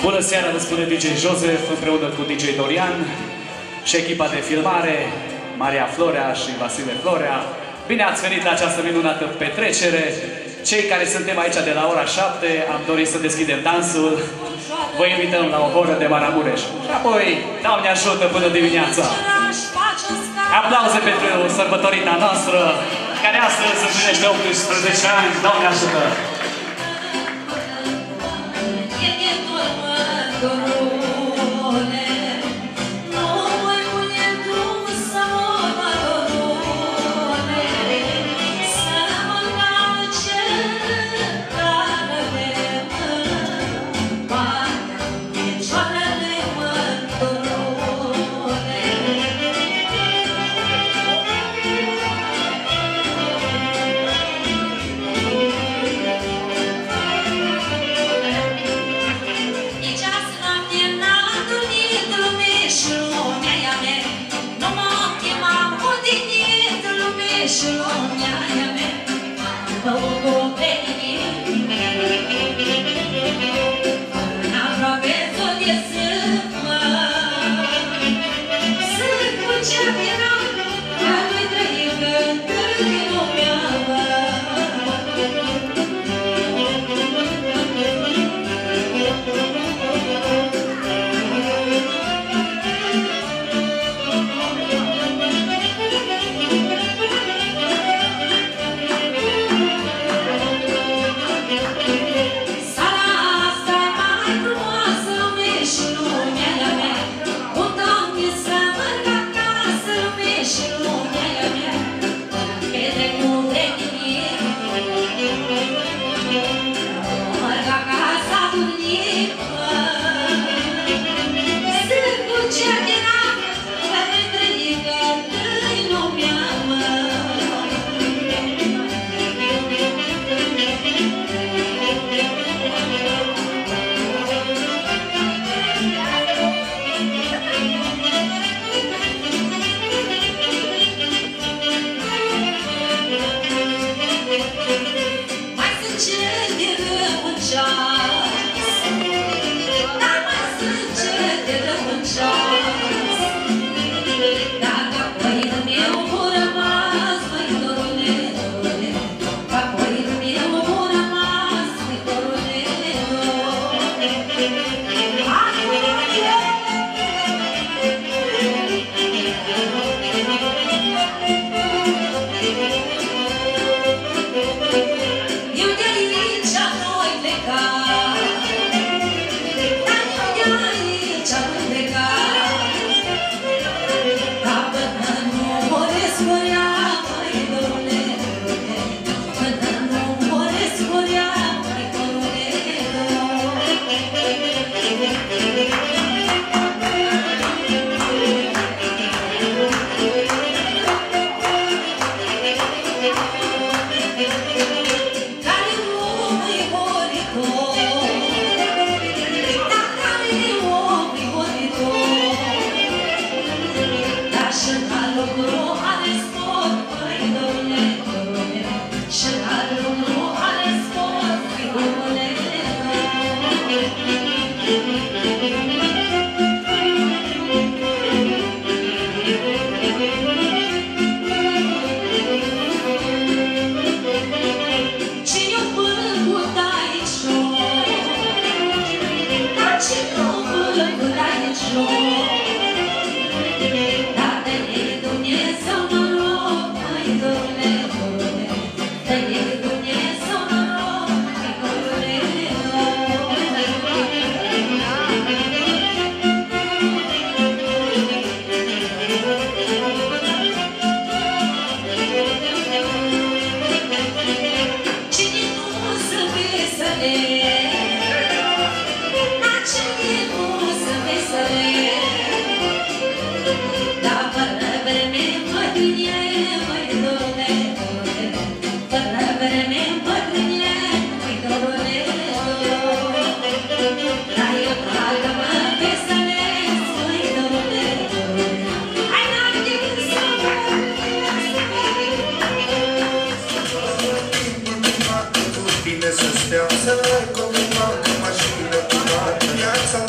Bună seara, vă spune DJ Joseph împreună cu DJ Dorian și echipa de filmare, Maria Florea și Vasile Florea. Bine ați venit la această minunată petrecere. Cei care suntem aici de la ora 7 am dorit să deschidem dansul. Vă invităm la o oră de Maramureș. Și apoi, Doamne ajută până dimineața. Aplauze pentru sărbătorita noastră, care astăzi împlinește 18 ani. Doamne ajută! Să stea, să comuna cu mașină curată, viața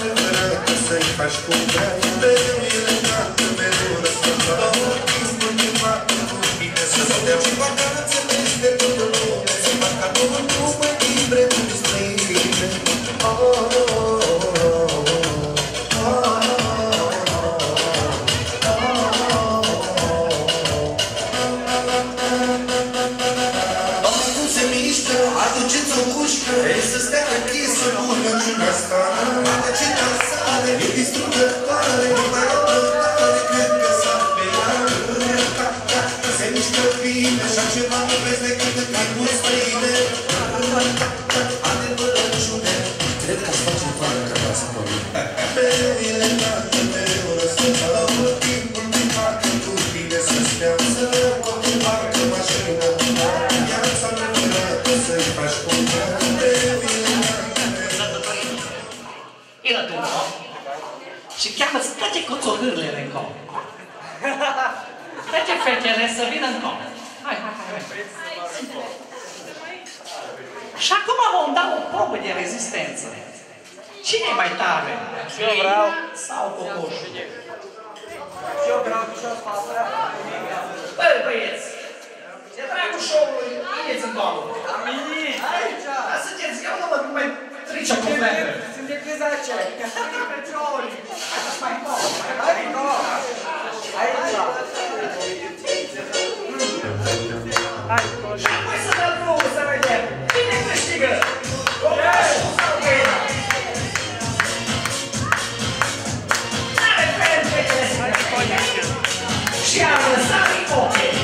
faci cum vrei. Mereu elegantă, mereu răsfătoare, tot timpul din parcă cu bine să stea. Și vacanțe peste toată lumea, să fac ca două lume libre unde străine. Aduceți o cușcă, vrei să stea închisă bună în asta. Ce dansare, e distrugătoare, nu mai o plătare, cred că s-a pelat. Se mișcă bine, așa ceva nu vezi decât în filmuri străine. Adevărăciune, cred că aș face fără ca ta să vorbim. Mereu elegante, mereu răsătoare, tot timpul din parcă cu bine să stea. Să pot în parcă mașină, viața mea să-i faci cum Ină tu în cop și cheamă-ți toate coțogârlele în cop. Toate fetele să vină în cop. Hai. Și acum vom da o probă de rezistență. Cine e mai tare? Eu vreau. Sau cocoșul? Eu vreau picior față. Băi, băieți! De dragul show-ului, ineți în cop. Amin! Aici! Dar sunteți, eu nu mă mai trice cu vreme. Suntem crizace. Petroli. Așa mai încolo. Hai încolo. Aici. Hai, încolo. Hai să dăm drumul să vedem. Cine câștigă? Cocoșul sau găina? N-are fel fetele să vedem. Și am lăsat ochii.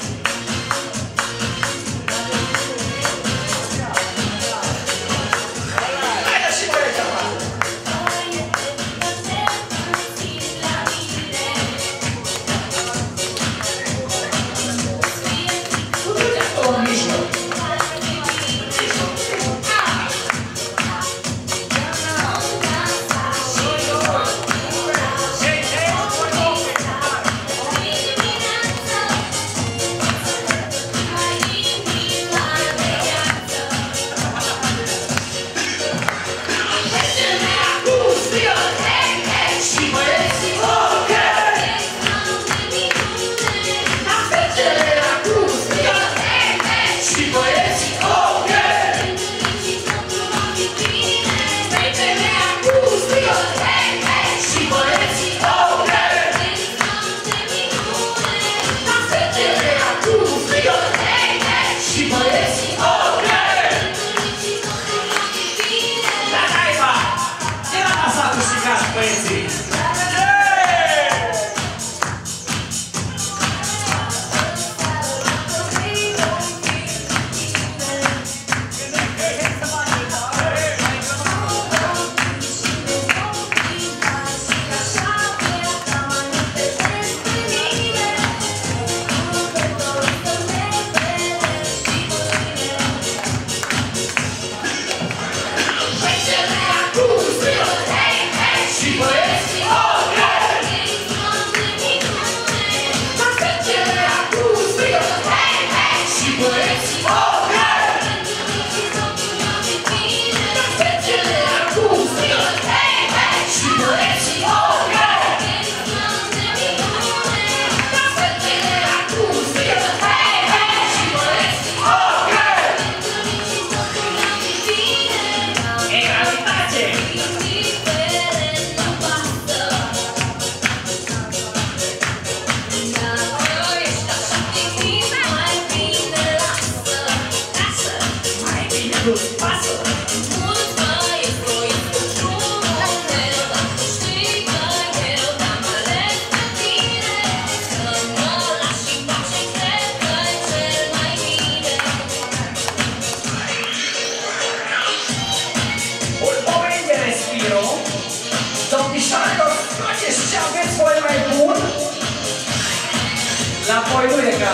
La voi nu e ca.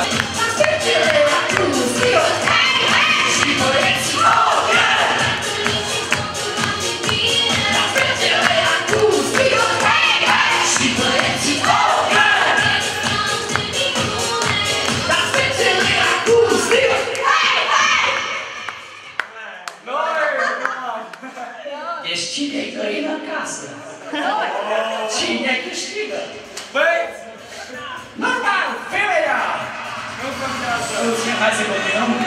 Deci cine-i găină în casă? Cine câștigă? Băieți! Normal, femeia! Nu contează! Hai să continuăm.